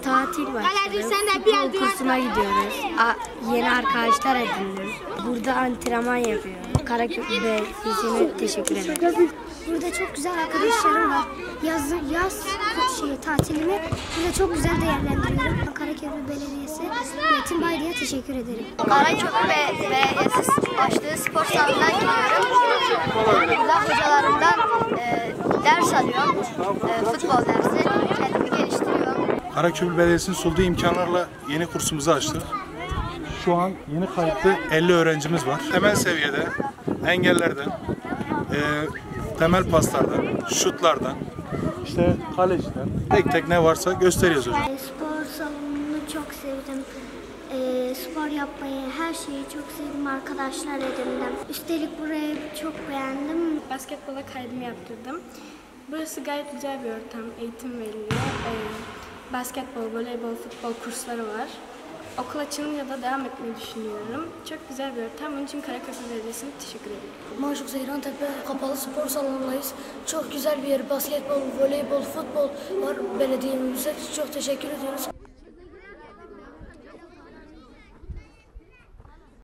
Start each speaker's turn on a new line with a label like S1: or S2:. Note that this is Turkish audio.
S1: tatil başladı. Futbol kursuna gidiyoruz. Yeni arkadaşlar edindim. Burada antrenman yapıyorum. Karaköprü Belediyesi'ne teşekkür ederim.
S2: Burada çok güzel arkadaşlarım var. Yaz tatilimi burada çok güzel değerlendiriyorum. Karaköprü Belediyesi Metin Baylı'ya teşekkür ederim.
S3: Karaköprü Belediyesi açtığı spor salonuna gidiyorum. Burada hocalarımdan ders alıyorum. Futbol dersi. Kendimi geliştiriyorum.
S4: Karaköprü Belediyesi'nin sunduğu imkanlarla yeni kursumuzu açtık. Şu an yeni kayıtlı 50 öğrencimiz var. Temel seviyede engellerden, temel paslardan, şutlardan, işte kaleciden tek tek ne varsa gösteriyoruz hocam.
S2: Spor salonunu çok sevdim. Spor yapmayı, her şeyi çok sevdim. Arkadaşlar edindim. Üstelik burayı çok beğendim.
S5: Basketbola kaydımı yaptırdım. Burası gayet güzel bir ortam. Eğitim veriliyor. Basketbol, voleybol, futbol kursları var. Okul açılınca da devam etmeyi düşünüyorum. Çok güzel bir ortam. Onun için Karaköprü Belediyesi'ne teşekkür ederim.
S6: Maşuk Zeyrantepe kapalı spor salonundayız. Çok güzel bir yer. Basketbol, voleybol, futbol var. Belediyemize çok teşekkür ediyoruz.